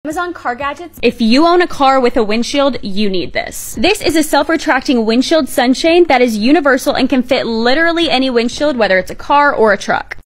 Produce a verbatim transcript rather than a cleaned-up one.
Amazon Car Gadgets. If you own a car with a windshield, you need this. This is a self-retracting windshield sunshade that is universal and can fit literally any windshield, whether it's a car or a truck.